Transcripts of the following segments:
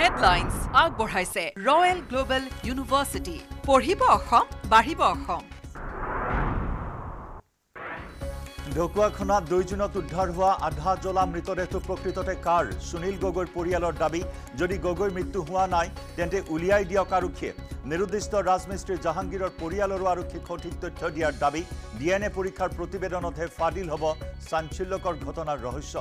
Headlines আগবঢ়াইছে Royal Global University পঢ়িব অসম বাঢ়িব অসম ঢকুৱাখানা 2 জুনত উদ্ধাৰ হোৱা আধা জ্বলা মৃতদেহটো প্ৰকৃততে কাৰ সুনীল গগৈৰ পৰিয়ালৰ দাবী যদি গগৈৰ মৃত্যু হোৱা নাই তেন্তে উলিয়াই দিয়ক আৰক্ষীয়ে নিৰুদ্দিষ্ট ৰাজমিস্ত্ৰী জাহাংগীৰৰ পৰিয়ালৰ আৰক্ষীক সঠিক তথ্য দিয়াৰ দাবী ডিএনএ পৰীক্ষাৰ প্ৰতিবেদনতহে ফাদিল হ'ব চাঞ্চল্যকৰ ঘটনাৰ ৰহস্য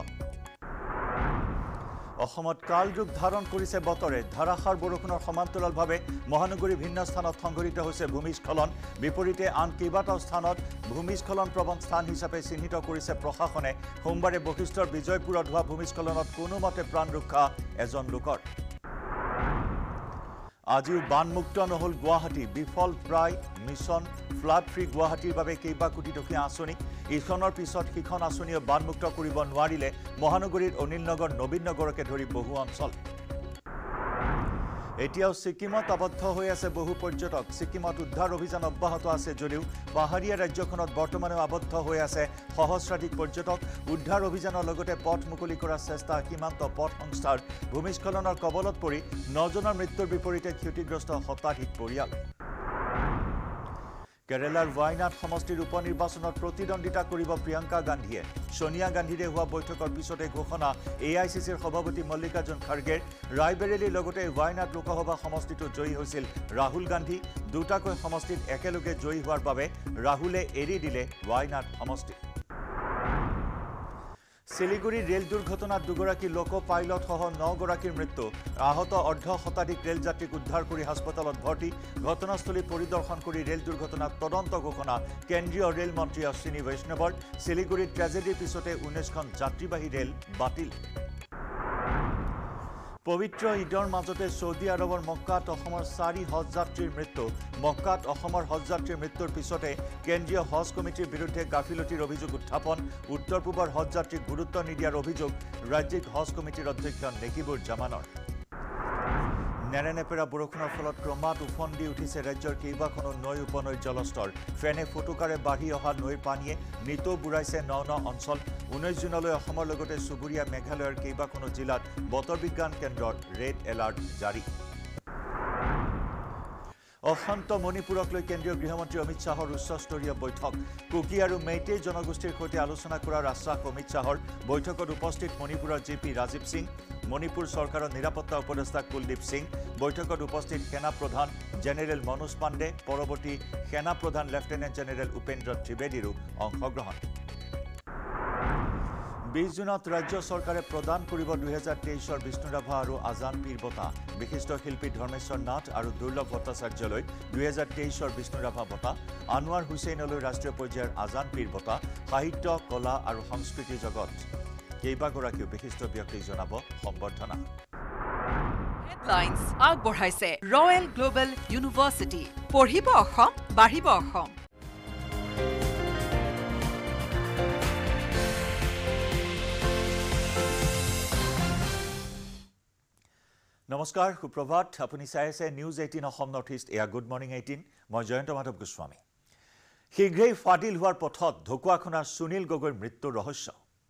অসমত কালযুগ ধাৰণ কৰিছে বতৰে ধাৰাসাৰ বৰষুণৰ সমান্তৰালভাৱে মহানগৰীৰ ভিন্ন স্থানত সংঘটিত হৈছে ভূমিস্খলন বিপৰীতে আন কেইবাটাও স্থানত ভূমিস্খলন প্ৰবণ স্থান হিচাপে চিহ্নিত কৰিছে প্ৰশাসনে সোমবাৰে বশিষ্ঠৰ বিজয়পুৰত হোৱা ভূমিস্খলনত কোনোমতে প্ৰাণ ৰক্ষা এজন লোকৰ আজিও বানমুক্ত নহল গুৱাহাটী বিফল প্ৰায় মিছন ফ্লাড ফ্ৰী গুৱাহাটীৰ বাবে কেইবা কোটি টকীয়া আঁচনি ইখনৰ পিছত সিখন আঁচনিও বানমুক্ত কৰিব নোৱাৰিলে মহানগৰীৰ অনিল নগৰ নবীন নগৰকে ধৰি বহু অঞ্চল এতিয়াও ছিকিমত আবদ্ধ হৈ আছে বহু পৰ্যটক ছিকিমত উদ্ধাৰ অভিযান অব্যাহত আছে যদিও পাহাৰীয়া ৰাজ্যখনত বৰ্তমানেও আবদ্ধ হৈ আছে সহস্ৰাধিক পৰ্যটক উদ্ধাৰ অভিযানৰ লগতে পথ মুকলি কৰাৰ চেষ্টা সীমান্ত পথ সংস্থাৰ ভূমিস্খলনৰ কবলত পৰি 9 জনৰ মৃত্যুৰ বিপৰীতে ক্ষতিগ্ৰস্ত শতাধিক পৰিয়াল কেৰালাৰ ৱাইনাড সমষ্টিৰ উপনিৰ্বাচনত প্ৰতিদ্বন্দ্বিতা কৰিব প্ৰিয়ংকা গান্ধীয়ে সোনিয়া গান্ধীৰে হোৱা বৈঠকৰ পিছতে ঘোষণা এআইচিচিৰ সভাপতি মল্লিকাৰ্জুন খাৰ্গেৰ ৰায়বেৰেলীৰ লগতে ৱাইনাড লোকসভা সমষ্টিটো জয়ী হৈছিল ৰাহুল গান্ধী দুটাকৈ সমষ্টিত একেলগে জয়ী হোৱাৰ বাবে ৰাহুলে এৰি দিলে ৱাইনাড সমষ্টি শিলিগুৰি ৰেল দুৰ্ঘটনাত দুগৰাকী লোক পাইলট সহ 9 গৰাকীৰ মৃত্যু আহত অৰ্ধ শতাধিক ৰেল যাত্ৰীক উদ্ধাৰ কৰি হাস্পতালত ভৰ্তি ঘটনাস্থলী পৰিদৰ্শন কৰি ৰেল দুৰ্ঘটনাত তদন্ত ঘোষণা কেন্দ্ৰীয় ৰেল মন্ত্ৰী অশ্বিনী বৈষ্ণৱৰ শিলিগুৰিৰ ট্ৰেজেডিৰ পিছতে 19খন যাত্ৰীবাহী ৰেল বাতিল পবিত্ৰ ঈদৰ মাজতে সৌদি আৰবৰ মক্কাত অসমৰ 4 হজ যাত্ৰীৰ মৃত্যু মক্কাত অসমৰ হজ যাত্ৰীৰ মৃত্যুৰ পিছতে কেন্দ্ৰীয় হজ কমিটিৰ বিৰুদ্ধে গাফিলতিৰ অভিযোগ উত্থাপন উত্তৰ পূবৰ হজ যাত্ৰীক গুৰুত্ব নিদিয়াৰ অভিযোগ ৰাজ্যিক হজ কমিটিৰ অধ্যক্ষ নেকিবুৰ জামানৰ নেৰেনেপেৰা বৰষুণৰ ফলত ক্ৰমাৎ উফন্দি উঠিছে ৰাজ্যৰ কেইবাখনো নৈ উপনৈৰ জলস্তৰ ফেনে ফুটুকাৰে বাঢ়ি অহা নৈৰ পানীয়ে নিতৌ বুঢ়াইছে 9 অঞ্চল 19 জুনলৈ অসমৰ লগতে চুবুৰীয়া মেঘালয়ৰ কেইবাখনো জিলাত বতৰ বিজ্ঞান কেন্দ্ৰৰ ৰেড এলাৰ্ট জাৰি অশান্ত মণিপুৰক লৈ কেন্দ্ৰীয় গৃহমন্ত্ৰী অমিত শাহৰ উচ্চস্তৰীয় বৈঠক কুকি আৰু মেইটেই জনগোষ্ঠীৰ সৈতে আলোচনা কৰাৰ আশ্বাস অমিত শাহৰ বৈঠকত উপস্থিত মণিপুৰৰ জিপি ৰাজীৱ সিং মণিপুৰ চৰকাৰৰ নিৰাপত্তা উপদেষ্টা কুলদীপ সিং বৈঠকত উপস্থিত সেনা প্ৰধান জেনেৰেল মনোজ পাণ্ডে পৰৱৰ্তী সেনা প্ৰধান লেফটেনেণ্ট জেনেৰেল উপেন্দ্ৰ ত্ৰিবেদীৰো অংশগ্ৰহণ 20 জুনত ৰাজ্য চৰকাৰে প্ৰদান কৰিব 2023ৰ বিষ্ণুৰাভা আৰু আজান পীৰ বঁটা বিশিষ্ট শিল্পী ধৰ্মেশ্বৰ নাথ আৰু দুৰ্লভ ভট্টাচাৰ্যলৈ 2023ৰ বিষ্ণুৰাভা বঁটা আনোৱাৰ হুছেইনলৈ ৰাষ্ট্ৰীয় পৰ্যায়ৰ আজান পীৰ বঁটা সাহিত্য কলা আৰু সংস্কৃতি জগত কেইবাগৰাকীও বিশিষ্ট ব্যক্তিক জনাব সম্বৰ্ধনা Headlines আগবঢ়াইছে Royal Global University পঢ়িব অসম বাঢ়িব অসম নমস্কাৰ সুপ্ৰভাত আপুনি চাই আছে নিউজ 18 অসম নৰ্থ ইষ্ট এয়া গুড মৰ্নিং 18 মই জয়ন্ত মাধৱ গোস্বামী শীঘ্ৰেই ফাদিল হোৱাৰ পথত ঢকুৱাখানাৰ সুনীল গগৈৰ মৃত্যুৰ ৰহস্য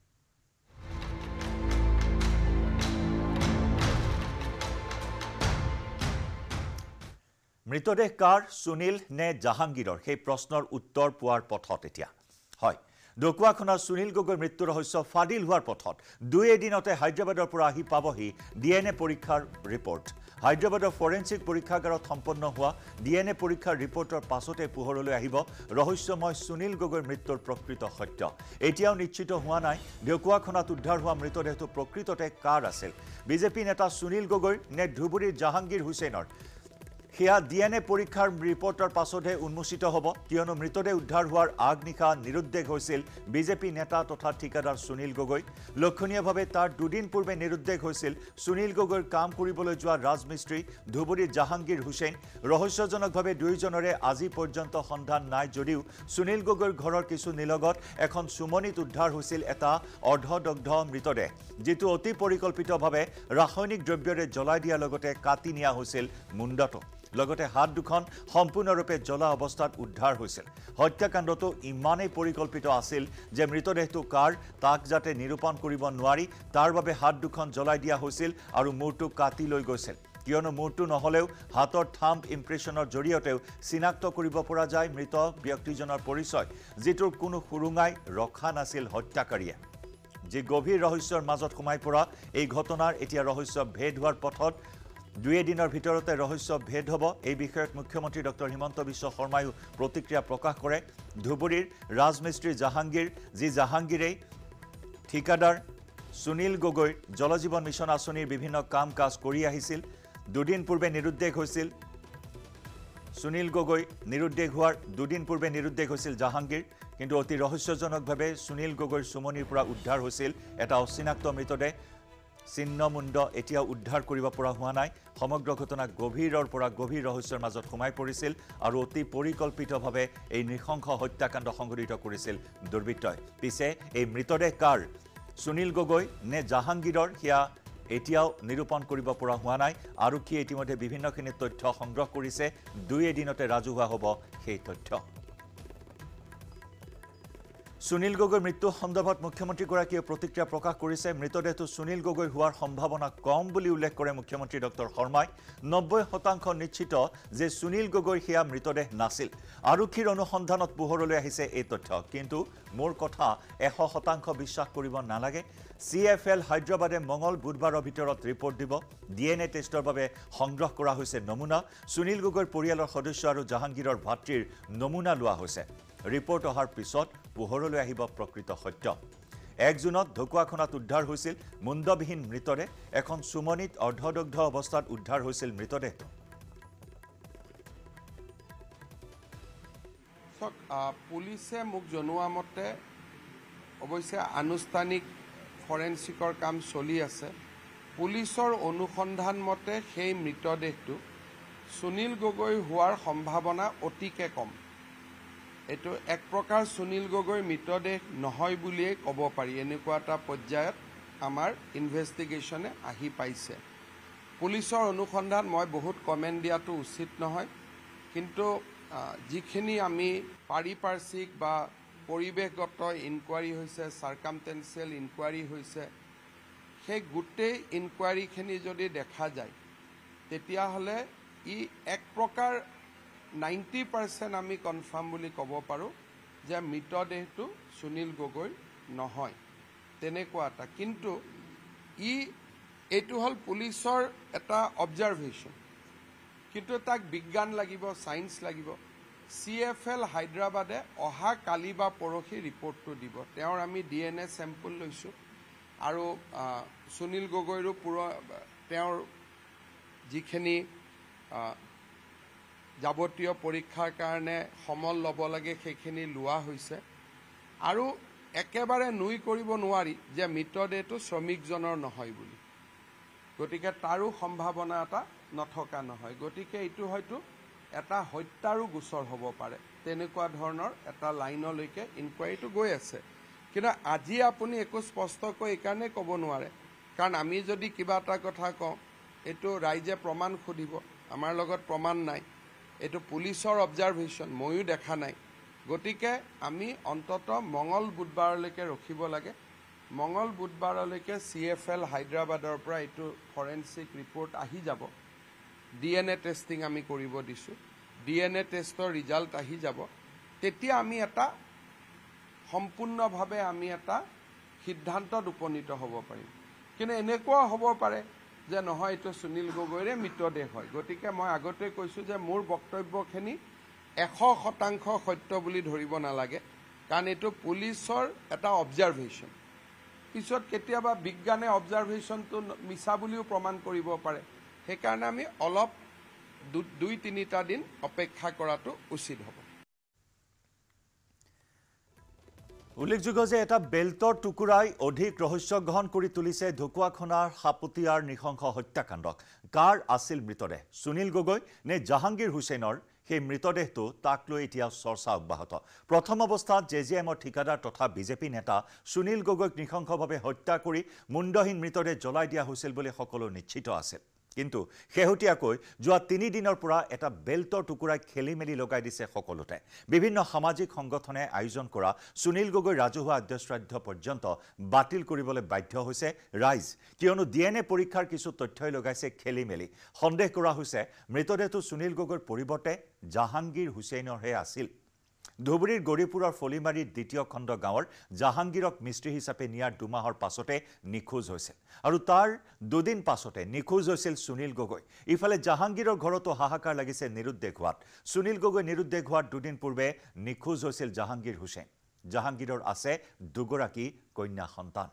মৃতদেহ কাৰ সুনীল নে জাহাংগীৰৰ সেই প্ৰশ্নৰ উত্তৰ পোৱাৰ পথত এতিয়া হয় ঢকুৱাখানাৰ সুনীল গগৈৰ মৃত্যুৰ ৰহস্য ফাদিল হোৱাৰ পথত 2 এদিনতে হায়দৰাবাদৰ পৰা আহি পাবহি ডিএনএ পৰীক্ষাৰ ৰিপৰ্ট হায়দৰাবাদৰ ফৰেনচিক পৰীক্ষাগাৰত সম্পন্ন হোৱা ডিএনএ পৰীক্ষাৰ ৰিপৰ্টৰ পাছতে পোহৰলৈ আহিব ৰহস্যময় সুনীল গগৈৰ মৃত্যুৰ প্ৰকৃত সত্য এতিয়াও নিশ্চিত হোৱা নাই ঢকুৱাখানাত উদ্ধাৰ হোৱা মৃতদেহটো প্ৰকৃততে কাৰ আছিল বিজেপি নেতা সুনীল গগৈৰ নে ধুবুৰীৰ জাহাংগীৰ হুছেইনৰ হিয়া ডিএনএ পৰীক্ষাৰ ৰিপৰ্টৰ পাছতহে উন্মোচিত হ'ব কিয়নো মৃতদেহ উদ্ধাৰ হোৱাৰ আগনিশা নিৰুদ্দেশ হৈছিল বিজেপি নেতা তথা ঠিকাদাৰ সুনীল গগৈ লক্ষণীয়ভাৱে তাৰ দুদিন পূৰ্বে নিৰুদ্দেশ হৈছিল সুনীল গগৈৰ কাম কৰিবলৈ যোৱা ৰাজমিস্ত্ৰী ধুবুৰীৰ জাহাংগীৰ হুছেইন ৰহস্যজনকভাৱে দুয়োজনৰে আজি পৰ্যন্ত সন্ধান নাই যদিও সুনীল গগৈৰ ঘৰৰ কিছু নিলগত এখন সুমনিত উদ্ধাৰ হৈছিল এটা অৰ্ধদগ্ধ মৃতদেহ যিটো অতি পৰিকল্পিতভাৱে ৰাসায়নিক দ্ৰব্যৰে জ্বলাই দিয়াৰ লগতে কাটি নিয়া হৈছিল মুণ্ডটো লগতে হাত দুখন সম্পূৰ্ণৰূপে জ্বলা অৱস্থাত উদ্ধাৰ হৈছিল হত্যাকাণ্ডটো ইমানেই পৰিকল্পিত আছিল যে মৃতদেহটো কাৰ তাক যাতে নিৰূপণ কৰিব নোৱাৰি তাৰ বাবে হাত দুখন জ্বলাই দিয়া হৈছিল আৰু মূৰটো কাটি লৈ গৈছিল কিয়নো মূৰটো নহলেও হাতৰ থাম্ব ইমপ্ৰেছনৰ জৰিয়তেও চিনাক্ত কৰিব পৰা যায় মৃত ব্যক্তিজনৰ পৰিচয় যিটোৰ কোনো সুৰুঙাই ৰখা নাছিল হত্যাকাৰীয়ে যি গভীৰ ৰহস্যৰ মাজত সোমাই পৰা এই ঘটনাৰ এতিয়া ৰহস্য ভেদ হোৱাৰ পথত 2 দিনৰ ভিতৰতে ৰহস্য ভেদ হ'ব এই বিষয়ত মুখ্যমন্ত্ৰী ডক্টৰ হিমন্ত বিশ্ব শৰ্মায়ো প্ৰতিক্ৰিয়া প্ৰকাশ কৰে ধুবুৰীৰ ৰাজমিস্ত্ৰী জাহাংগীৰ যি জাহাংগীৰে ঠিকাদাৰ সুনীল গগৈৰ জলজীৱন মিছন আঁচনিৰ বিভিন্ন কাম কাজ কৰি আহিছিল দুদিন পূৰ্বে নিৰুদ্দেশ হৈছিল সুনীল গগৈ নিৰুদ্দেশ হোৱাৰ দুদিন পূৰ্বে নিৰুদ্দেশ হৈছিল জাহাংগীৰ কিন্তু অতি ৰহস্যজনকভাৱে সুনীল গগৈৰ সুমনিৰ পৰা উদ্ধাৰ হৈছিল এটা অচিনাক্ত মৃতদেহ চিহ্নমুণ্ড এতিয়া উদ্ধাৰ কৰিব পৰা হোৱা নাই সমগ্ৰ ঘটনা গভীৰৰ পৰা গভীৰ ৰহস্যৰ মাজত সোমাই পৰিছিল আৰু অতি পৰিকল্পিতভাৱে এই নৃশংস হত্যাকাণ্ড সংঘটিত কৰিছিল দুৰ্বৃত্তই পিছে এই মৃতদেহ কাৰ সুনীল গগৈ নে জাহাংগীৰৰ হিয়া এতিয়াও নিৰূপণ কৰিব পৰা হোৱা নাই আৰক্ষীয়ে ইতিমধ্যে বিভিন্নখিনি তথ্য সংগ্ৰহ কৰিছে 2 দিনতে ৰাজহুৱা হ'ব সেই তথ্য সুনীল গগৈৰ মৃত্যু সন্দৰ্ভত মুখ্যমন্ত্ৰীগৰাকীয়ে প্ৰতিক্ৰিয়া প্ৰকাশ কৰিছে মৃতদেহটো সুনীল গগৈৰ হোৱাৰ সম্ভাৱনা কম বুলি উল্লেখ কৰে মুখ্যমন্ত্ৰী ডক্টৰ শৰ্মাই 90% নিশ্চিত যে সুনীল গগৈৰ হিয়া মৃতদেহ নাছিল আৰক্ষীৰ অনুসন্ধানত পোহৰলৈ আহিছে এই তথ্য কিন্তু মোৰ কথা 100% বিশ্বাস কৰিব নালাগে CFL হায়দৰাবাদে মঙ্গল বুধবাৰৰ ভিতৰত ৰিপৰ্ট দিব DNA টেষ্টৰ বাবে সংগ্ৰহ কৰা হৈছে নমুনা সুনীল গগৈৰ পৰিয়ালৰ সদস্য আৰু জাহাংগীৰৰ ভাতৃৰ নমুনা লোৱা হৈছে ৰিপৰ্ট অহাৰ পিছত পোহৰলৈ আহিব প্ৰকৃত সত্য 1 জুনত ঢকুৱাখনাত উদ্ধাৰ হৈছিল মুণ্ডবিহীন মৃতদেহ এখন সুমনিত অৰ্ধদগ্ধ অৱস্থাত উদ্ধাৰ হৈছিল মৃতদেহটো পুলিচে মোক জনোৱা মতে অৱশ্যে আনুষ্ঠানিক ফৰেনচিকৰ কাম চলি আছে পুলিচৰ অনুসন্ধান মতে সেই মৃতদেহটো সুনীল গগৈ হোৱাৰ সম্ভাৱনা অতিকে কম এটো এক প্ৰকাৰ সুনীল গগৈ মৃতদেহ নহয় বুলিয়ে ক'ব পাৰি এনেকুৱা এটা পৰ্যায়ত আমাৰ ইনভেষ্টিগেশ্যনে আহি পাইছে পুলিচৰ অনুসন্ধান মই বহুত কমেণ্ট দিয়াটো উচিত নহয় কিন্তু যিখিনি আমি পাৰিপাৰ্শ্বিক বা পৰিৱেশগত ইনকুৱাৰী হৈছে সাৰ্কামটেনচিয়েল ইনকুৱাৰী হৈছে সেই গোটেই ইনকুৱাৰীখিনি যদি দেখা যায় তেতিয়াহ'লে ই এক প্ৰকাৰ 90% আমি কনফাৰ্ম বুলি ক'ব পাৰোঁ যে মৃতদেহটো সুনীল গগৈ নহয় তেনেকুৱা এটা কিন্তু এইটো হ'ল পুলিচৰ এটা অবজাৰভেশ্যন কিন্তু তাক বিজ্ঞান লাগিব সায়েন্স লাগিব CFL হায়দৰাবাদে অহা কালি বা পৰহি ৰিপৰ্টটো দিব তেওঁৰ আমি DNA চেম্পল লৈছোঁ আৰু সুনীল গগৈৰো তেওঁৰ যিখিনি যাৱতীয় পৰীক্ষাৰ কাৰণে সমল ল'ব লাগে সেইখিনি লোৱা হৈছে আৰু একেবাৰে নুই কৰিব নোৱাৰি যে মৃতদেহটো শ্ৰমিকজনৰ নহয় বুলি গতিকে তাৰো সম্ভাৱনা এটা নথকা নহয় গতিকে এইটো হয়তো এটা হত্যাৰো গোচৰ হ'ব পাৰে তেনেকুৱা ধৰণৰ এটা লাইনলৈকে ইনকুৱাৰীটো গৈ আছে কিন্তু আজি আপুনি একো স্পষ্টকৈ এইকাৰণে ক'ব নোৱাৰে কাৰণ আমি যদি কিবা এটা কথা কওঁ এইটো ৰাইজে প্ৰমাণ খুদিব আমাৰ লগত প্ৰমাণ নাই এইটো পুলিচৰ অবজাৰভেশ্যন ময়ো দেখা নাই গতিকে আমি অন্তত মঙ্গল বুধবাৰলৈকে ৰখিব লাগে মঙ্গল বুধবাৰলৈকে CFL হায়দৰাবাদৰ পৰা এইটো ফৰেনচিক ৰিপৰ্ট আহি যাব DNA টেষ্টিং আমি কৰিব দিছোঁ DNA টেষ্টৰ ৰিজাল্ট আহি যাব তেতিয়া আমি এটা সম্পূৰ্ণভাৱে আমি এটা সিদ্ধান্তত উপনীত হ'ব পাৰিম কিন্তু এনেকুৱা হ'ব পাৰে যে নহয় এইটো সুনীল গগৈৰে মৃতদেহ হয় গতিকে মই আগতে কৈছোঁ যে মোৰ বক্তব্যখিনি 100% সত্য বুলি ধৰিব নালাগে কাৰণ এইটো পুলিচৰ এটা অবজাৰভেশ্যন পিছত কেতিয়াবা বিজ্ঞানে অবজাৰভেশ্যনটো মিছা বুলিও প্ৰমাণ কৰিব পাৰে সেইকাৰণে আমি অলপ 2-3টা দিন অপেক্ষা কৰাটো উচিত হ'ব উল্লেখযোগ্য যে এটা বেল্টৰ টুকুৰাই অধিক ৰহস্য গ্ৰহণ কৰি তুলিছে ঢকুৱাখনাৰ সাপতিয়াৰ নৃশংস হত্যাকাণ্ডক কাৰ আছিল মৃতদেহ সুনীল গগৈ নে জাহাংগীৰ হুছেইনৰ সেই মৃতদেহটো তাক লৈ এতিয়া চৰ্চা অব্যাহত প্ৰথম অৱস্থাত JJMৰ ঠিকাদাৰ তথা বিজেপি নেতা সুনীল গগৈক নৃশংসভাৱে হত্যা কৰি মুণ্ডহীন মৃতদেহ জ্বলাই দিয়া হৈছিল বুলি সকলো নিশ্চিত আছিল কিন্তু শেহতীয়াকৈ যোৱা 3 দিনৰ পৰা এটা বেল্টৰ টুকুৰাই খেলি মেলি লগাই দিছে সকলোতে বিভিন্ন সামাজিক সংগঠনে আয়োজন কৰা সুনীল গগৈ ৰাজহুৱা আদ্যশ্ৰাদ্ধ পৰ্যন্ত বাতিল কৰিবলৈ বাধ্য হৈছে ৰাইজ কিয়নো ডিএনএ পৰীক্ষাৰ কিছু তথ্যই লগাইছে খেলি মেলি সন্দেহ কৰা হৈছে মৃতদেহটো সুনীল গগৈৰ পৰিৱৰ্তে জাহাংগীৰ হুছেইনৰহে আছিল ধুবুৰীৰ গৰিপুৰৰ ফলিমাৰীৰ দ্বিতীয় খণ্ড গাঁৱৰ জাহাংগীৰক মিস্ত্ৰী হিচাপে নিয়াৰ 2 মাহৰ পাছতে নিখোজ হৈছিল আৰু তাৰ 2 দিন পাছতে নিখোজ হৈছিল সুনীল গগৈ ইফালে জাহাংগীৰৰ ঘৰতো হাহাকাৰ লাগিছে নিৰুদ্দেশ হোৱাত সুনীল গগৈ নিৰুদ্দেশ হোৱাৰ 2 দিন পূৰ্বে নিখোজ হৈছিল জাহাংগীৰ হুছেইন জাহাংগীৰৰ আছে 2গৰাকী কন্যা সন্তান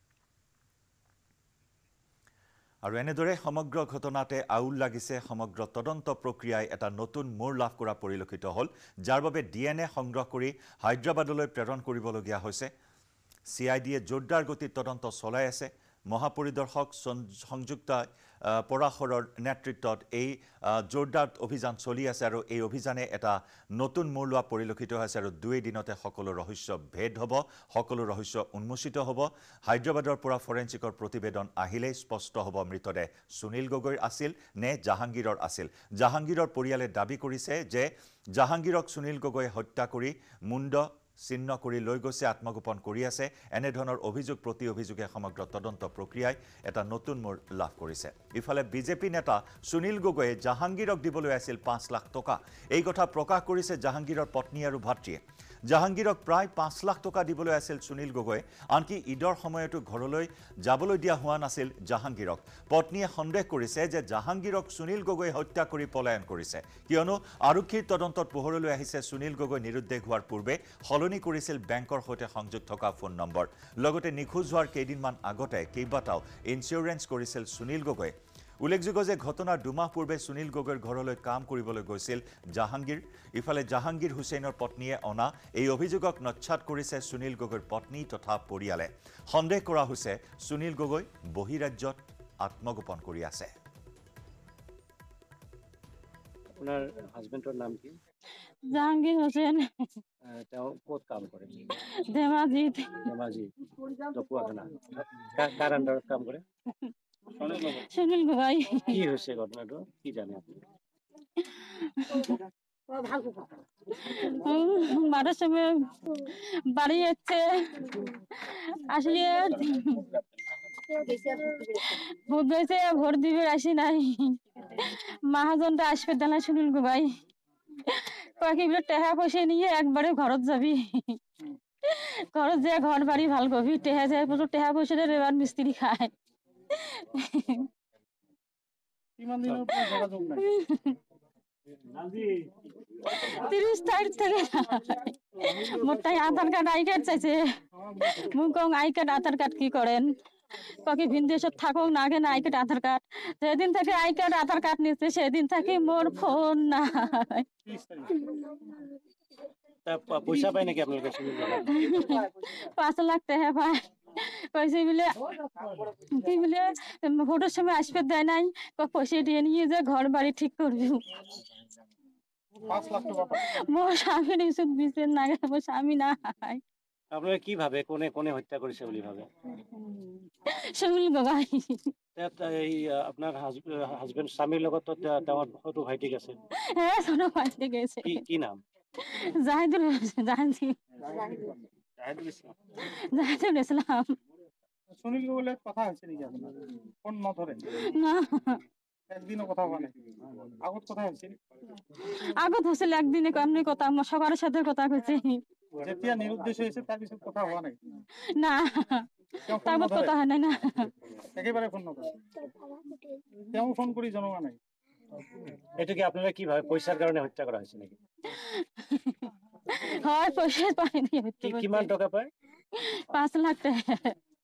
আৰু এনেদৰে সমগ্ৰ ঘটনাতে আউল লাগিছে সমগ্ৰ তদন্ত প্ৰক্ৰিয়াই এটা নতুন মোৰ লাভ কৰা পৰিলক্ষিত হ'ল যাৰ বাবে ডিএনএ সংগ্ৰহ কৰি হায়দৰাবাদলৈ প্ৰেৰণ কৰিবলগীয়া হৈছে সিআইডিয়ে জোৰদাৰ গতিত তদন্ত চলাই আছে মহাপৰিদৰ্শক সংযুক্ত পৰাশৰৰ নেতৃত্বত এই জোৰদাৰ অভিযান চলি আছে আৰু এই অভিযানে এটা নতুন মোৰ লোৱা পৰিলক্ষিত হৈছে আৰু 2 দিনতে সকলো ৰহস্য ভেদ হ'ব সকলো ৰহস্য উন্মোচিত হ'ব হায়দৰাবাদৰ পৰা ফৰেনচিকৰ প্ৰতিবেদন আহিলে স্পষ্ট হ'ব মৃতদেহ সুনীল গগৈৰ আছিল নে জাহাংগীৰৰ আছিল জাহাংগীৰৰ পৰিয়ালে দাবী কৰিছে যে জাহাংগীৰক সুনীল গগৈয়ে হত্যা কৰি মুণ্ড চিহ্ন কৰি লৈ গৈছে আত্মগোপন কৰি আছে এনে ধৰণৰ অভিযোগ প্ৰতি অভিযোগে সমগ্ৰ তদন্ত প্ৰক্ৰিয়াই এটা নতুন মোৰ লাভ কৰিছে ইফালে বিজেপি নেতা সুনীল গগৈয়ে জাহাংগীৰক দিবলৈ আছিল 5 লাখ টকা এই কথা প্ৰকাশ কৰিছে জাহাংগীৰৰ পত্নী আৰু ভাতৃয়ে জাহাংগীৰক প্ৰায় 5 লাখ টকা দিবলৈ আছিল সুনীল গগৈ আনকি ঈদৰ সময়তো ঘৰলৈ যাবলৈ দিয়া হোৱা নাছিল জাহাংগীৰক পত্নীয়ে সন্দেহ কৰিছে যে জাহাংগীৰক সুনীল গগৈ হত্যা কৰি পলায়ন কৰিছে কিয়নো আৰক্ষীৰ তদন্তত পোহৰলৈ আহিছে সুনীল গগৈ নিৰুদ্দেশ হোৱাৰ পূৰ্বে সলনি কৰিছিল বেংকৰ সৈতে সংযোগ থকা ফোন নম্বৰ লগতে নিখোজ হোৱাৰ কেইদিনমান আগতে কেইবাটাও ইনস্যুৰেন্স কৰিছিল সুনীল গগৈ উল্লেখযোগ্য যে ঘটনাৰ 2 মাহ পূৰ্বে সুনীল গগৈৰ ঘৰলৈ কাম কৰিবলৈ গৈছিল জাহাংগীৰ ইফালে জাহাংগীৰ হুছেইনৰ পত্নীয়ে অনা এই অভিযোগক নচ্ছাত কৰিছে সুনীল গগৈৰ পত্নী তথা পৰিয়ালে সন্দেহ কৰা হৈছে সুনীল গগৈ বহিৰাজ্যত আত্মগোপন কৰি আছে আপোনাৰ হাজবেণ্ডৰ নাম কি জাহাঙ্গীর হোসেন তেওঁ ক'ত কাম কৰে ধেমাজি ঢকুৱাখানা কাৰ আণ্ডাৰত কাম কৰে সুনীল গগৈ কি হৈছে ঘটনাটো কি জানে আপুনি বারোর সময় বাড়ি যাচ্ছে আসিয়ে ভোট দিয়েছে ভোট দিবে আসি নাই মহাজনটা আসবে জানা সুনীল গগৈ কয়েকই বলে টেহা পয়সা নিয়ে একবারে ঘরত যাবি ঘরত যে ঘর বাড়ি ভাল করবি টেহা যায় প্রচুর টেহা পয়সা দিয়ে এবার মিস্ত্রি খায় 30 তারিখ থেকে মোটাই আধার কার্ড আই কার্ড চাইছে মুখ আই কার্ড আধার কার্ড কি করেন ককি বিদেশত থাকুক না কেন আই কার্ড আধার কার্ড যেদিন থেকে আই কার্ড আধার কার্ড নিচ্ছে সেদিন থেকে মোর ফোন নাই পইচা পায় নাকি আপোনালোকে 5 লাখ টাকা পায় কইছে বলে কি বলে ভোটের সময় আসবে দেয় নাই পয়সা দিয়ে নিয়ে যে ঘর বাড়ি ঠিক করবি 5 লাখ টাকা মোর স্বামী নিশুত দিছে না মোর স্বামী না আপোনালোকে কি ভাবে কোনে কোনে হত্যা কৰিছে বুলি ভাবে সুনীল গগৈ এই আপোনাৰ হাজবেণ্ড স্বামীৰ লগত তেওঁৰ সৰু ভাইটিক আছে হ্যাঁ ছোট ভাইটি গেছে কি নাম জাহিদুল ইসলাম সুনীল গগৈৰ কথা হৈছে নেকি আপোনাৰ ফোন নধৰে না একদিনও কথা হোৱা নাই আগত কথা হৈছিল আগত হৈছিল একদিনে এমনি কথা আমার সবার সাথে কথা কইছি যেতিয়া নিৰুদ্দেশ হৈছে তাৰ পিছত কথা হোৱা নাই না তারপর কথা হয় না একেবাৰে ফোন নকৰে তেওঁ ফোন কৰি জনোৱা নাই এইটো কি আপোনালোকে কি ভাবে পইচাৰ কাৰণে হত্যা কৰা হৈছে নেকি হয় পয়সা পাই দিয়ে কিমান টকা পায় 5 লাখ টাকা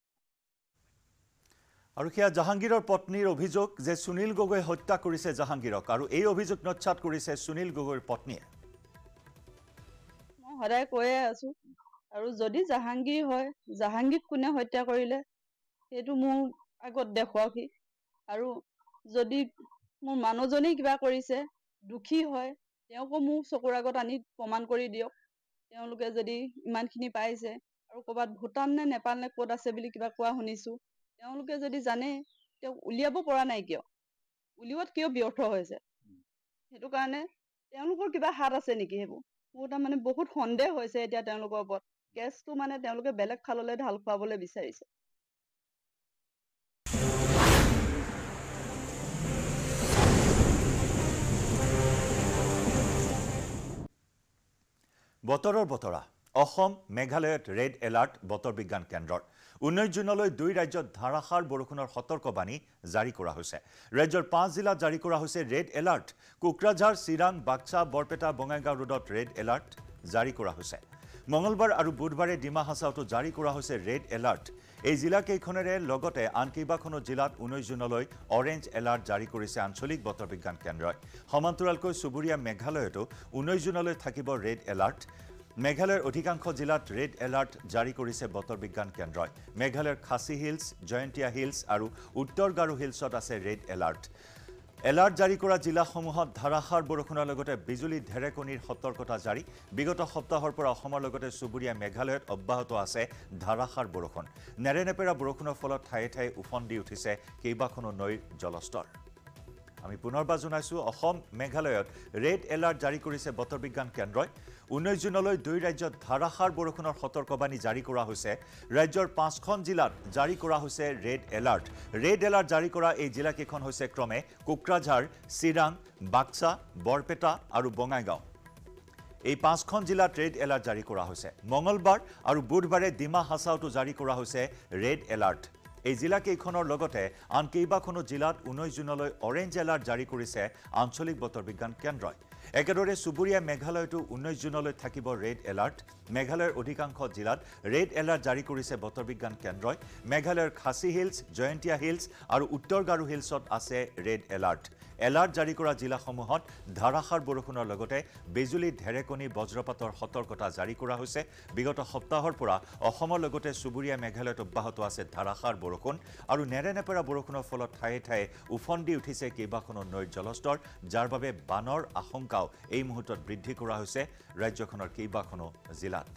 আৰু কিয়া জাহাংগীৰৰ পত্নীৰ অভিযোগ যে সুনীল গগৈ হত্যা কৰিছে জাহাংগীৰক আৰু এই অভিযোগ নচ্ছাত কৰিছে সুনীল গগৈৰ পত্নীয়ে মই হৰাই কৈয়ে আছো আৰু যদি জাহাংগীৰ হয় জাহাংগীৰক কোনে হত্যা কৰিলে সেইটো মোৰ আগত দেখুৱাকি আৰু যদি মোৰ মানুহজনেই কিবা কৰিছে দুখী হয় তেওঁকো মোক চকুৰ আগত আনি প্ৰমাণ কৰি দিয়ক তেওঁলোকে যদি ইমানখিনি পাইছে আৰু ক'ৰবাত ভূটান নে নেপাল নে ক'ত আছে বুলি কিবা কোৱা শুনিছো তেওঁলোকে যদি জানে তেওঁক উলিয়াব পৰা নাই কিয় উলিওৱাত কিয় ব্যৰ্থ হৈছে সেইটো কাৰণে তেওঁলোকৰ কিবা হাত আছে নেকি সেইবোৰ মোৰ তাৰমানে বহুত সন্দেহ হৈছে এতিয়া তেওঁলোকৰ ওপৰত কেছটো মানে তেওঁলোকে বেলেগ ফাললৈ ঢাল খুৱাবলৈ বিচাৰিছে বতৰৰ বতৰা অসম মেঘালয়ত ৰেড এলাৰ্ট বতৰ বিজ্ঞান কেন্দ্ৰৰ 19 জুনলৈ 2 ৰাজ্যত ধাৰাসাৰ বৰষুণৰ সতৰ্কবাণী জাৰি কৰা হৈছে ৰাজ্যৰ 5 জিলাত জাৰি কৰা হৈছে ৰেড এলাৰ্ট কোকৰাঝাৰ চিৰাং বাক্সা বৰপেটা বঙাইগাঁও ৰোডত ৰেড এলাৰ্ট জাৰি কৰা হৈছে মঙ্গলবাৰ আৰু বুধবাৰে ডিমা হাছাওতো জাৰি কৰা হৈছে ৰেড এলাৰ্ট এই জিলা কেইখনেৰে লগতে আন কেইবাখনো জিলাত 19 জুনলৈ অৰেঞ্জ এলাৰ্ট জাৰি কৰিছে আঞ্চলিক বতৰ বিজ্ঞান কেন্দ্ৰই সমান্তৰালকৈ চুবুৰীয়া মেঘালয়তো 19 জুনলৈ থাকিব ৰেড এলাৰ্ট মেঘালয়ৰ অধিকাংশ জিলাত ৰেড এলাৰ্ট জাৰি কৰিছে বতৰ বিজ্ঞান কেন্দ্ৰই মেঘালয়ৰ খাচী হিলছ জয়ন্তীয়া হিলছ আৰু উত্তৰ গাৰো হিলছত আছে ৰেড এলাৰ্ট এলাৰ্ট জাৰি কৰা জিলাসমূহত ধাৰাসাৰ বৰষুণৰ লগতে বিজুলী ঢেৰেকনিৰ সতৰ্কতা জাৰি বিগত সপ্তাহৰ পৰা অসমৰ লগতে চুবুৰীয়া মেঘালয়ত অব্যাহত আছে ধাৰাসাৰ বৰষুণ নেৰেনেপেৰা বৰষুণৰ ফলত ঠায়ে ঠায়ে উফন্দি উঠিছে কেইবাখনো নৈৰ জলস্তৰ আমি পুনৰবাৰ জনাইছো অসম মেঘালয়ত ৰেড এলাৰ্ট জাৰি কৰিছে বতৰ বিজ্ঞান কেন্দ্ৰই 19 জুনলৈ 2 ৰাজ্যত ধাৰাসাৰ বৰষুণৰ সতৰ্কবাণী জাৰি কৰা হৈছে ৰাজ্যৰ 5খন জিলাত জাৰি কৰা হৈছে ৰেড এলাৰ্ট জাৰি কৰা এই জিলা কেইখন হৈছে ক্ৰমে কোকৰাঝাৰ চিৰাং বাক্সা বৰপেটা আৰু বঙাইগাঁও এই 5খন জিলাত ৰেড এলাৰ্ট জাৰি কৰা হৈছে মঙ্গলবাৰ আৰু বুধবাৰে ডিমা হাছাওতো জাৰি কৰা হৈছে ৰেড এলাৰ্ট এই জিলা কেইখনৰ লগতে আন কেইবাখনো জিলাত 19 জুনলৈ অৰেঞ্জ এলাৰ্ট জাৰি কৰিছে আঞ্চলিক বতৰ বিজ্ঞান কেন্দ্ৰই একেদৰে চুবুৰীয়া মেঘালয়তো 19 জুনলৈ থাকিব ৰেড এলাৰ্ট মেঘালয়ৰ অধিকাংশ জিলাত ৰেড এলাৰ্ট জাৰি কৰিছে বতৰ বিজ্ঞান কেন্দ্ৰই মেঘালয়ৰ খাচী হিলছ জয়ন্তীয়া হিলছ আৰু উত্তৰ গাৰো হিলছত আছে ৰেড এলাৰ্ট জাৰি কৰা জিলাসমূহত ধাৰাসাৰ বৰষুণৰ লগতে বিজুলী ঢেৰেকনি বজ্ৰপাতৰ সতৰ্কতা জাৰি কৰা হৈছে বিগত সপ্তাহৰ পৰা অসমৰ লগতে চুবুৰীয়া মেঘালয়ত অব্যাহত আছে ধাৰাসাৰ বৰষুণ আৰু নেৰেনেপেৰা বৰষুণৰ ফলত ঠায়ে ঠায়ে উফন্দি উঠিছে কেইবাখনো নৈৰ জলস্তৰ যাৰ বাবে বানৰ আশংকাও এই মুহূৰ্তত বৃদ্ধি কৰা হৈছে ৰাজ্যখনৰ কেইবাখনো জিলাত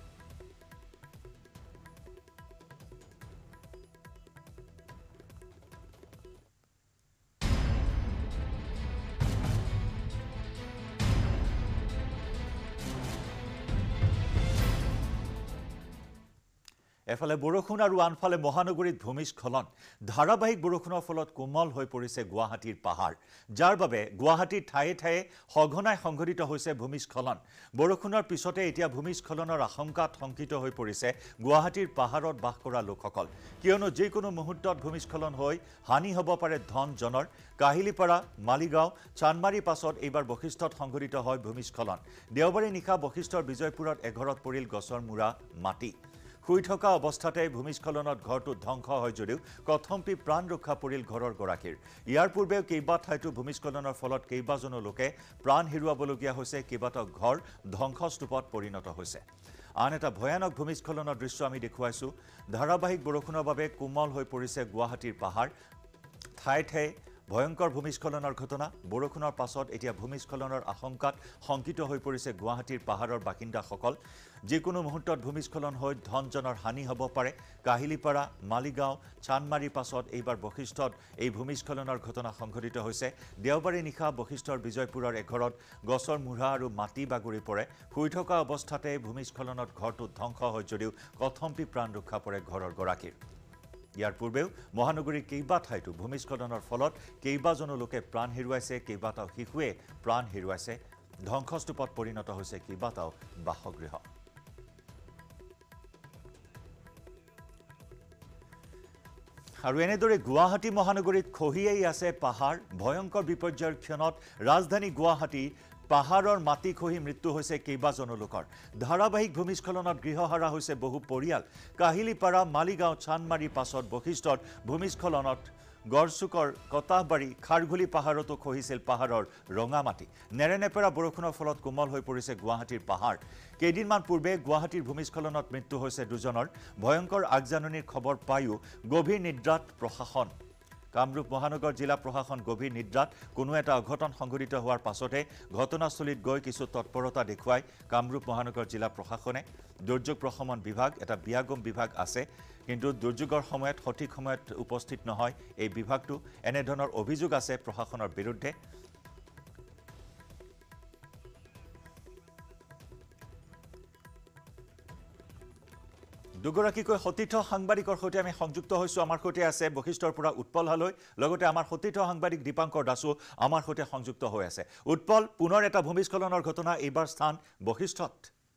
এফালে বৰষুণ আৰু আনফালে মহানগৰীত ভূমিস্খলন ধাৰাবাহিক বৰষুণৰ ফলত কোমল হৈ পৰিছে গুৱাহাটীৰ পাহাৰ যাৰ বাবে গুৱাহাটীৰ ঠায়ে ঠায়ে সঘনাই সংঘটিত হৈছে ভূমিস্খলন বৰষুণৰ পিছতে এতিয়া ভূমিস্খলনৰ আশংকাত শংকিত হৈ পৰিছে গুৱাহাটীৰ পাহাৰত বাস কৰা লোকসকল কিয়নো যিকোনো মুহূৰ্তত ভূমিস্খলন হৈ হানি হ'ব পাৰে ধন জনৰ কাহিলিপাৰা মালিগাঁও চানমাৰী পাছত এইবাৰ বশিষ্ঠত সংঘটিত হয় ভূমিস্খলন দেওবাৰে নিশা বশিষ্ঠৰ বিজয়পুৰত এঘৰত পৰিল গছৰ মূৰা মাটি শুই থকা অৱস্থাতে ভূমিস্খলনত ঘৰটো ধ্বংস হয় যদিও কথম্পি প্ৰাণ ৰক্ষা পৰিল ঘৰৰ গৰাকীৰ ইয়াৰ পূৰ্বেও কেইবা ঠাইতো ভূমিস্খলনৰ ফলত কেইবাজনো লোকে প্ৰাণ হেৰুৱাবলগীয়া হৈছে কেইবাটাও ঘৰ ধ্বংসস্তূপত পৰিণত হৈছে আন এটা ভয়ানক ভূমিস্খলনৰ দৃশ্য আমি দেখুৱাইছো ধাৰাবাহিক বৰষুণৰ বাবে কোমল হৈ পৰিছে গুৱাহাটীৰ পাহাৰ ঠায়ে ঠায়ে ভয়ংকৰ ভূমিস্খলনৰ ঘটনা বৰষুণৰ পাছত এতিয়া ভূমিস্খলনৰ আশংকাত শংকিত হৈ পৰিছে গুৱাহাটীৰ পাহাৰৰ বাসিন্দাসকল যিকোনো মুহূৰ্তত ভূমিস্খলন হৈ ধনজনৰ হানি হ'ব পাৰে কাহিলিপাৰা মালিগাঁও চানমাৰীৰ পাছত এইবাৰ বশিষ্ঠত এই ভূমিস্খলনৰ ঘটনা সংঘটিত হৈছে দেওবাৰে নিশা বশিষ্ঠৰ বিজয়পুৰৰ এঘৰত গছৰ মূঢ়া আৰু মাটি বাগৰি পৰে শুই থকা অৱস্থাতে ভূমিস্খলনত ঘৰটো ধ্বংস হয় যদিও কথম্পি প্ৰাণ ৰক্ষা পৰে ঘৰৰ গৰাকীৰ ইয়াৰ পূৰ্বেও মহানগৰীৰ কেইবা ঠাইতো ভূমিস্খলনৰ ফলত কেইবাজনো লোকে প্ৰাণ হেৰুৱাইছে কেইবাটাও শিশুৱে প্ৰাণ হেৰুৱাইছে ধ্বংসস্তূপত পৰিণত হৈছে কেইবাটাও বাসগৃহ আৰু এনেদৰে গুৱাহাটী মহানগৰীত খহিয়াই আছে পাহাৰ ভয়ংকৰ বিপৰ্যয়ৰ ক্ষণত ৰাজধানী গুৱাহাটী পাহাৰৰ মাটি খহি মৃত্যু হৈছে কেইবাজনো লোকৰ ধাৰাবাহিক ভূমিস্খলনত গৃহহাৰা হৈছে বহু পৰিয়াল কাহিলিপাৰা মালিগাঁও চানমাৰীৰ পাছত বশিষ্ঠত ভূমিস্খলনত গড়চুকৰ কটাহবাৰী খাৰঘুলি পাহাৰতো খহিছিল পাহাৰৰ ৰঙা মাটি নেৰেনেপেৰা বৰষুণৰ ফলত কোমল হৈ পৰিছে গুৱাহাটীৰ পাহাৰ কেইদিনমান পূৰ্বে গুৱাহাটীৰ ভূমিস্খলনত মৃত্যু হৈছে দুজনৰ ভয়ংকৰ আগজাননীৰ খবৰ পায়ো গভীৰ নিদ্ৰাত প্ৰশাসন কামৰূপ মহানগৰ জিলা প্ৰশাসন গভীৰ নিদ্ৰাত কোনো এটা অঘটন সংঘটিত হোৱাৰ পাছতে ঘটনাস্থলীত গৈ কিছু তৎপৰতা দেখুৱাই কামৰূপ মহানগৰ জিলা প্ৰশাসনে দুৰ্যোগ প্ৰশমন বিভাগ এটা বিয়াগম বিভাগ আছে কিন্তু দুৰ্যোগৰ সময়ত সঠিক সময়ত উপস্থিত নহয় এই বিভাগটো এনে ধৰণৰ অভিযোগ আছে প্ৰশাসনৰ বিৰুদ্ধে দুগৰাকীকৈ সতীৰ্থ সাংবাদিকৰ সৈতে আমি সংযুক্ত হৈছো আমাৰ সৈতে আছে বশিষ্ঠৰ পৰা উৎপল হালৈ লগতে আমাৰ সতীৰ্থ সাংবাদিক দীপাংকৰ দাসু আমাৰ সৈতে সংযুক্ত হৈ আছে উৎপল পুনৰ এটা ভূমিস্খলনৰ ঘটনা এইবাৰ স্থান বশিষ্ঠত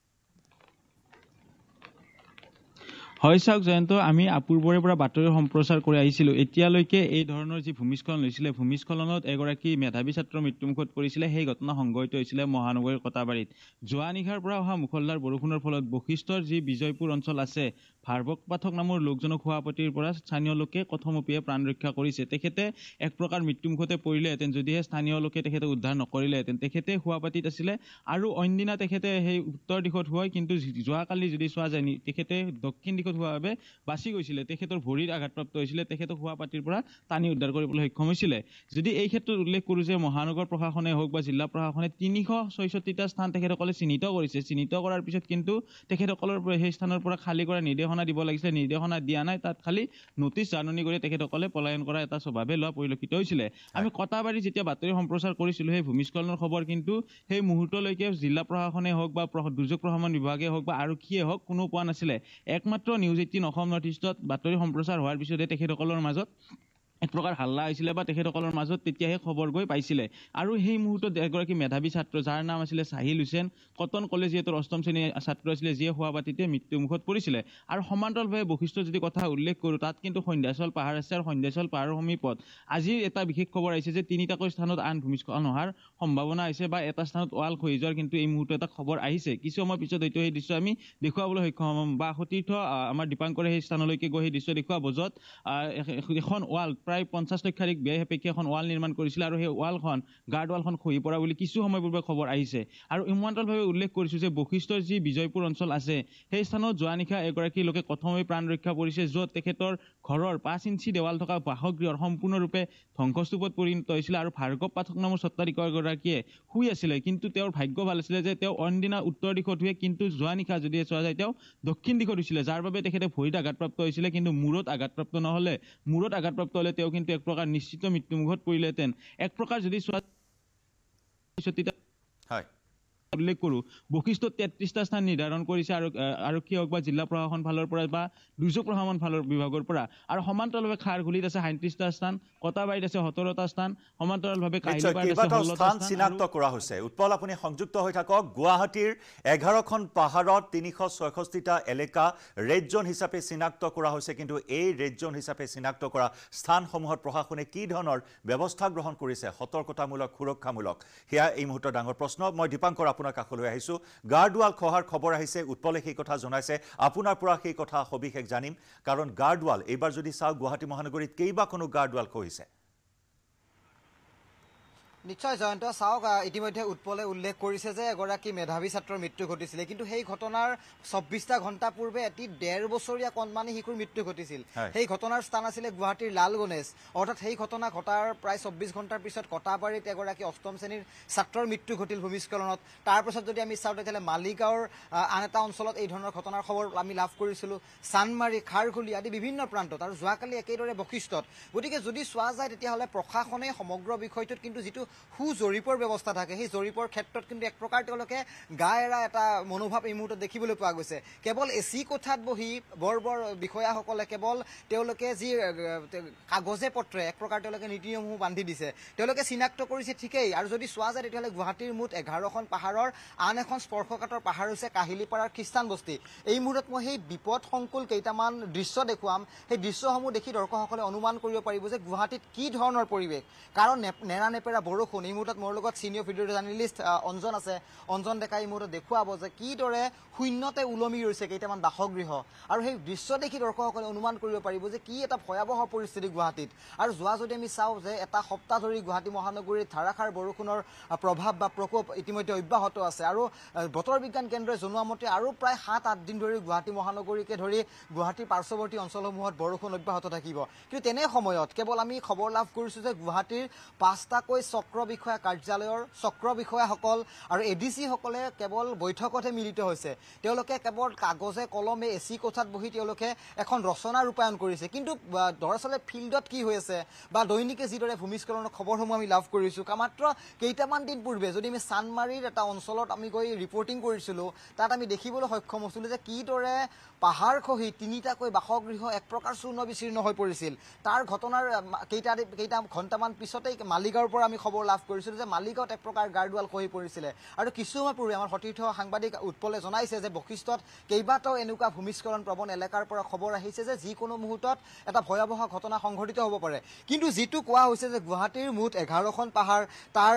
হয় চাওক জয়ন্ত আমি পূৰ্বৰে পৰা বাতৰি সম্প্ৰচাৰ কৰি আহিছিলোঁ এতিয়ালৈকে এই ধৰণৰ যি ভূমিস্খলন হৈছিলে ভূমিস্খলনত এগৰাকী মেধাৱী ছাত্ৰৰ মৃত্যুমুখত পৰিছিলে সেই ঘটনা সংঘটিত হৈছিলে মহানগৰীৰ কটাবাৰীত যোৱা নিশাৰ পৰা অহা মুখলধাৰ বৰষুণৰ ফলত বশিষ্ঠৰ যি বিজয়পুৰ অঞ্চল আছে ভাৰ্বক পাঠক নামৰ লোকজনক হোৱাপতিৰ পৰা স্থানীয় লোকে কথমপিয়ে প্ৰাণ ৰক্ষা কৰিছে তেখেতে এক প্ৰকাৰ মৃত্যুমুখতে পৰিলেহেঁতেন যদিহে স্থানীয় লোকে তেখেতক উদ্ধাৰ নকৰিলেহেঁতেন তেখেতে হোৱাপাতিত আছিলে আৰু অন্যদিনা তেখেতে সেই উত্তৰ দিশত হয় কিন্তু যোৱাকালি যদি চোৱা যায় তেখেতে দক্ষিণ দিশত হোৱা বাবে বাচি গৈছিলে তেখেতৰ ভৰিৰ আঘাতপ্ৰাপ্ত হৈছিলে তেখেতক হোৱাপাতিৰ পৰা টানি উদ্ধাৰ কৰিবলৈ সক্ষম হৈছিলে যদি এই ক্ষেত্ৰত উল্লেখ কৰোঁ যে মহানগৰ প্ৰশাসনে হওক বা জিলা প্ৰশাসনে 366টা স্থান তেখেতসকলে চিহ্নিত কৰিছে চিহ্নিত কৰাৰ পিছত কিন্তু তেখেতসকলৰ সেই স্থানৰ পৰা খালী কৰা নিৰ্দেশনা দিব লাগিছিলে নিৰ্দেশনা দিয়া নাই তাত খালি নটিচ জাননী কৰি তেখেতসকলে পলায়ন কৰা এটা স্বভাৱে লোৱা পৰিলক্ষিত হৈছিলে আমি কটাবাৰী যেতিয়া বাতৰি সম্প্ৰচাৰ কৰিছিলোঁ সেই ভূমিস্খলনৰ খবৰ কিন্তু সেই মুহূৰ্তলৈকে জিলা প্ৰশাসনে হওক বা দুৰ্যোগ প্ৰশমন বিভাগে হওক বা আৰক্ষীয়ে হওক কোনো পোৱা নাছিলে একমাত্ৰ News18 Assam Northeast বাতৰি সম্প্ৰচাৰ হোৱাৰ পিছতে তেখেতসকলৰ মাজত এক প্ৰকাৰ হাল্লা হৈছিলে বা তেখেতসকলৰ মাজত তেতিয়াহে খবৰ গৈ পাইছিলে আৰু সেই মুহূৰ্তত এগৰাকী মেধাৱী ছাত্ৰ যাৰ নাম আছিলে সাহিল হুছেইন কটন কলেজিয়েটৰ অষ্টম শ্ৰেণীৰ ছাত্ৰ আছিলে যিয়ে হোৱাপাতিতে মৃত্যুমুখত পৰিছিলে আৰু সমান্তৰালভাৱে বশিষ্ঠ যদি কথা উল্লেখ কৰোঁ তাত কিন্তু সন্ধ্যাচল পাহাৰ আছে আৰু সন্ধ্যাচল পাহাৰৰ সমীপত আজিৰ এটা বিশেষ খবৰ আহিছে যে 3টাকৈ স্থানত আন ভূমিস্খলন হোৱাৰ সম্ভাৱনা আছে বা এটা স্থানত ৱাল খহি যোৱাৰ কিন্তু এই মুহূৰ্তত এটা খবৰ আহিছে কিছু সময় পিছত হয়তো সেই দৃশ্য আমি দেখুৱাবলৈ সক্ষম হ'ম বা সতীৰ্থ আমাৰ দীপাংকৰে সেই স্থানলৈকে গৈ সেই দৃশ্য দেখুৱাব য'ত এখন ৱাল প্ৰায় 50 লক্ষাধিক ব্যয় সাপেক্ষে এখন ৱাল নিৰ্মাণ কৰিছিল আৰু সেই ৱালখন গাৰ্ড ৱালখন খহি পৰা বুলি কিছু সময় পূৰ্বে খবৰ আহিছে আৰু ইমানতলভাৱে উল্লেখ কৰিছোঁ যে বশিষ্ঠৰ যি বিজয়পুৰ অঞ্চল আছে সেই স্থানত যোৱা নিশা এগৰাকী লোকে কথমে প্ৰাণ ৰক্ষা পৰিছে য'ত তেখেতৰ ঘৰৰ 5 ইঞ্চি দেৱাল থকা বাসগৃহৰ সম্পূৰ্ণৰূপে ধ্বংসস্তূপত পৰিণত হৈছিল আৰু ভাৰ্গৱ পাঠক নামৰ সত্ৰাধিকাৰগৰাকীয়ে শুই আছিলে কিন্তু তেওঁৰ ভাগ্য ভাল আছিলে যে তেওঁ অন্যদিনা উত্তৰ দিশত শুয়ে কিন্তু যোৱা নিশা যদি চোৱা যায় তেওঁ দক্ষিণ দিশত হৈছিলে যাৰ বাবে তেখেতে ভৰিত আঘাতপ্ৰাপ্ত হৈছিলে কিন্তু মূৰত আঘাতপ্ৰাপ্ত নহ'লে মূৰত আঘাতপ্ৰাপ্ত হ'লে তেওঁ কিন্তু এক প্ৰকাৰ নিশ্চিত মৃত্যুমুখত পৰিলেহেঁতেন এক প্ৰকাৰ যদি চোৱা হয় উল্লেখ কৰোঁ বশিষ্ঠত 33টা স্থান নিৰ্ধাৰণ কৰিছে আৰু আৰক্ষী হওক বা জিলা প্ৰশাসন ফালৰ পৰা বা দুৰ্যোগ প্ৰশমন ফালৰ বিভাগৰ পৰা আৰু সমান্তৰালভাৱে খাৰঘুলিত আছে 37টা স্থান কটাবাৰীত আছে 17টা স্থান সমান্তৰালভাৱে কাহিলীপাৰাত আছে 16টা স্থান চিনাক্ত কৰা হৈছে উৎপল আপুনি সংযুক্ত হৈ থাকক গুৱাহাটীৰ 11খন পাহাৰত 366টা এলেকা ৰেড জোন হিচাপে চিনাক্ত কৰা হৈছে কিন্তু এই ৰেড জোন হিচাপে চিনাক্ত কৰা স্থানসমূহত প্ৰশাসনে কি ধৰণৰ ব্যৱস্থা গ্ৰহণ কৰিছে সতৰ্কতামূলক সুৰক্ষামূলক সেয়া এই মুহূৰ্তৰ ডাঙৰ প্ৰশ্ন মই দীপাংকৰ আপোনাৰ কাষলৈ আহিছোঁ গাৰ্ডৱাল খহাৰ খবৰ আহিছে উৎপলে সেই কথা জনাইছে আপোনাৰ পৰা সেই কথা সবিশেষ জানিম কাৰণ গাৰ্ডৱাল এইবাৰ যদি চাওঁ গুৱাহাটী মহানগৰীত কেইবাখনো গাৰ্ডৱাল খহিছে নিশ্চয় জয়ন্ত চাওক ইতিমধ্যে উৎপলে উল্লেখ কৰিছে যে এগৰাকী মেধাৱী ছাত্ৰৰ মৃত্যু ঘটিছিলে কিন্তু সেই ঘটনাৰ 24টা ঘণ্টা পূৰ্বে এটি 1.5 বছৰীয়া কণমানি শিশুৰ মৃত্যু ঘটিছিল সেই ঘটনাৰ স্থান আছিলে গুৱাহাটীৰ লালগণেজ অৰ্থাৎ সেই ঘটনা ঘটাৰ প্ৰায় 24 ঘণ্টাৰ পিছত কটাবাৰীত এগৰাকী অষ্টম শ্ৰেণীৰ ছাত্ৰৰ মৃত্যু ঘটিল ভূমিস্খলনত তাৰপিছত যদি আমি চাওঁ তেতিয়াহ'লে মালিগাঁৱৰ আন এটা অঞ্চলত এই ধৰণৰ ঘটনাৰ খবৰ আমি লাভ কৰিছিলোঁ চানমাৰী খাৰঘুলি আদি বিভিন্ন প্ৰান্তত আৰু যোৱাকালি একেদৰে বশিষ্ঠত গতিকে যদি চোৱা যায় তেতিয়াহ'লে প্ৰশাসনে সমগ্ৰ বিষয়টোত কিন্তু যিটো জৰীপৰ ব্যৱস্থা থাকে সেই জৰীপৰ ক্ষেত্ৰত কিন্তু এক প্ৰকাৰ তেওঁলোকে গা এৰা এটা মনোভাৱ এই মুহূৰ্তত দেখিবলৈ পোৱা গৈছে কেৱল এচি কোঠাত বহি বৰ বিষয়াসকলে কেৱল তেওঁলোকে যি কাগজে পত্ৰে এক প্ৰকাৰ তেওঁলোকে নীতি নিয়মসমূহ বান্ধি দিছে তেওঁলোকে চিনাক্ত কৰিছে ঠিকেই আৰু যদি চোৱা যায় তেতিয়াহ'লে গুৱাহাটীৰ মুঠ 11খন পাহাৰৰ আন এখন স্পৰ্শকাতৰ পাহাৰ হৈছে কাহিলীপাৰাৰ খ্ৰীষ্টান বস্তি এই মুহূৰ্তত মই সেই বিপদ সংকুল কেইটামান দৃশ্য দেখুৱাম সেই দৃশ্যসমূহ দেখি দৰ্শকসকলে অনুমান কৰিব পাৰিব যে গুৱাহাটীত কি ধৰণৰ পৰিৱেশ কাৰণ নেৰা নেপেৰা বৰষুণ এই মুহূৰ্তত মোৰ লগত সিনিয়ৰ ভিডিঅ' জাৰ্নেলিষ্ট অঞ্জন আছে অঞ্জন ডেকা এই মুহূৰ্তত দেখুৱাব যে কিদৰে শূন্যতে ওলমি ৰৈছে কেইটামান বাসগৃহ আৰু সেই দৃশ্য দেখি দৰ্শকসকলে অনুমান কৰিব পাৰিব যে কি এটা ভয়াৱহ পৰিস্থিতি গুৱাহাটীত আৰু যোৱা যদি আমি চাওঁ যে এটা সপ্তাহ ধৰি গুৱাহাটী মহানগৰীত ধাৰাসাৰ বৰষুণৰ প্ৰভাৱ বা প্ৰকোপ ইতিমধ্যে অব্যাহত আছে আৰু বতৰ বিজ্ঞান কেন্দ্ৰই জনোৱা মতে আৰু প্ৰায় 7-8 দিন ধৰি গুৱাহাটী মহানগৰীকে ধৰি গুৱাহাটীৰ পাৰ্শ্বৱৰ্তী অঞ্চলসমূহত বৰষুণ অব্যাহত থাকিব কিন্তু তেনে সময়ত কেৱল আমি খবৰ লাভ কৰিছোঁ যে গুৱাহাটীৰ 5টাকৈ চক্ৰ বিষয়া কাৰ্যালয়ৰ চক্ৰ বিষয়াসকল আৰু এডিচি সকলে কেৱল বৈঠকতহে মিলিত হৈছে তেওঁলোকে কেৱল কাগজে কলমে এচি কোঠাত বহি তেওঁলোকে এখন ৰচনা ৰূপায়ণ কৰিছে কিন্তু দৰাচলতে ফিল্ডত কি হৈ আছে বা দৈনিকে যিদৰে ভূমিস্খলনৰ খবৰসমূহ আমি লাভ কৰিছোঁ মাত্ৰ কেইটামান দিন পূৰ্বে যদি আমি চানমাৰীৰ এটা অঞ্চলত আমি গৈ ৰিপৰ্টিং কৰিছিলোঁ তাত আমি দেখিবলৈ সক্ষম হৈছিলোঁ যে কিদৰে পাহাৰ খহি 3টাকৈ বাসগৃহ এক প্ৰকাৰ চূৰ্ণ বিচীৰ্ণ হৈ পৰিছিল তাৰ ঘটনাৰ কেইটা ঘণ্টামান পিছতেই মালিগাঁৱৰ পৰা আমি খবৰ লাভ কৰিছিলোঁ যে মালিগাঁৱত এক প্ৰকাৰ গাৰ্ডৱাল খহি পৰিছিলে আৰু কিছু সময় পূৰ্বে আমাৰ সতীৰ্থ সাংবাদিক উৎপলে জনাইছে যে বশিষ্ঠত কেইবাটাও এনেকুৱা ভূমিস্খলন প্ৰৱণ এলেকাৰ পৰা খবৰ আহিছে যে যিকোনো মুহূৰ্তত এটা ভয়াৱহ ঘটনা সংঘটিত হ'ব পাৰে কিন্তু যিটো কোৱা হৈছে যে গুৱাহাটীৰ মুঠ 11খন পাহাৰ তাৰ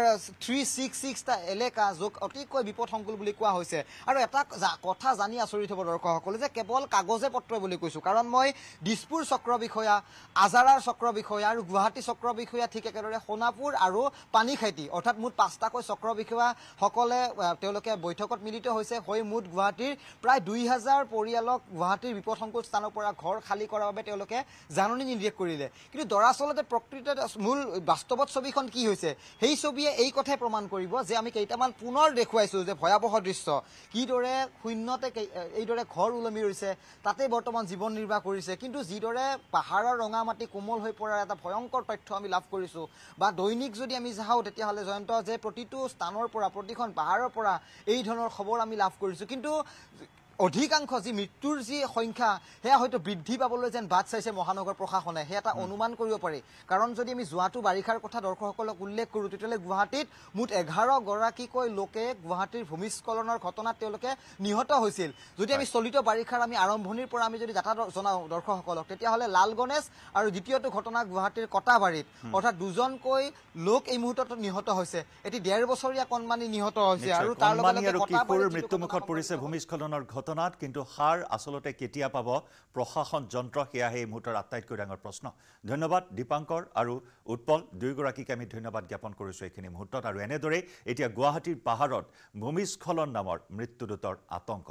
366টা এলেকা য'ত অতিকৈ বিপদসংকুল বুলি কোৱা হৈছে আৰু এটা কথা জানি আচৰিত হ'ব দৰ্শকসকলে যে কেৱল কাগজে পত্ৰ বুলি কৈছোঁ কাৰণ মই দিছপুৰ চক্ৰ বিষয়া আজাৰাৰ চক্ৰ বিষয়া আৰু গুৱাহাটী চক্ৰ বিষয়া ঠিক একেদৰে সোণাপুৰ আৰু পানীখাইটি অৰ্থাৎ মুঠ 5টাকৈ চক্ৰ বিষয়াসকলে তেওঁলোকে বৈঠকত মিলিত হৈছে হৈ মুঠ গুৱাহাটীৰ প্ৰায় 2000 পৰিয়ালক গুৱাহাটীৰ বিপদসংকুল স্থানৰ পৰা ঘৰ খালী কৰাৰ বাবে তেওঁলোকে জাননী নিৰ্দেশ কৰিলে কিন্তু দৰাচলতে প্ৰকৃততে মূল বাস্তৱত ছবিখন কি হৈছে সেই ছবিয়ে এই কথাই প্ৰমাণ কৰিব যে আমি কেইটামান পুনৰ দেখুৱাইছোঁ যে ভয়াৱহ দৃশ্য কিদৰে শূন্যতে এইদৰে ঘৰ ওলমি ৰৈছে তাতে বৰ্তমান জীৱন নিৰ্বাহ কৰিছে কিন্তু যিদৰে পাহাৰৰ ৰঙা মাটি কোমল হৈ পৰাৰ এটা ভয়ংকৰ তথ্য আমি লাভ কৰিছোঁ বা দৈনিক যদি আমি চাওঁ তেতিয়াহ'লে জয়ন্ত যে প্ৰতিটো স্থানৰ পৰা প্ৰতিখন পাহাৰৰ পৰা এই ধৰণৰ খবৰ আমি লাভ কৰিছোঁ কিন্তু অধিকাংশ যি মৃত্যুৰ যি সংখ্যা সেয়া হয়তো বৃদ্ধি পাবলৈ যেন বাট চাইছে মহানগৰ প্ৰশাসনে সেয়া এটা অনুমান কৰিব পাৰি কাৰণ যদি আমি যোৱাটো বাৰিষাৰ কথা দৰ্শকসকলক উল্লেখ কৰোঁ তেতিয়াহ'লে গুৱাহাটীত মুঠ 11গৰাকীকৈ লোকে গুৱাহাটীৰ ভূমিস্খলনৰ ঘটনাত তেওঁলোকে নিহত হৈছিল যদি আমি চলিত বাৰিষাৰ আমি আৰম্ভণিৰ পৰা আমি যদি ডাটা জনাওঁ দৰ্শকসকলক তেতিয়াহ'লে লালগণেশ আৰু দ্বিতীয়টো ঘটনা গুৱাহাটীৰ কটাবাৰীত অৰ্থাৎ 2জনকৈ লোক এই মুহূৰ্তত নিহত হৈছে এটি 1.5 বছৰীয়া কণমানি নিহত হৈছে আৰু তাৰ লগে কিশোৰৰ মৃত্যুমুখত পৰিছে ভূমিস্খলনৰ ঘটনাত কিন্তু সাৰ আসলতে কেতিয়া পাব প্ৰশাসন যন্ত্ৰ সেয়াহে এই মুহূৰ্তৰ আটাইতকৈ ডাঙৰ প্ৰশ্ন ধন্যবাদ দীপাংকৰ আৰু উৎপল দুয়োগৰাকীকে আমি ধন্যবাদ জ্ঞাপন কৰিছোঁ এইখিনি মুহূৰ্তত আৰু এনেদৰে এতিয়া গুৱাহাটীৰ পাহাৰত ভূমিস্খলন নামৰ মৃত্যুদূতৰ আতংক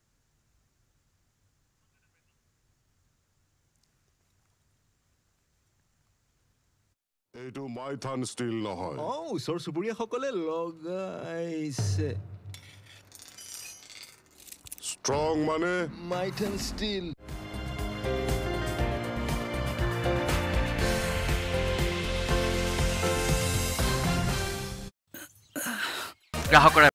এইটো মাইথান ষ্টিল নহয় ওচৰ চুবুৰীয়াসকলে লগাইছে স্ট্ৰং মানে মাইথান ষ্টিল গ্ৰাহকৰ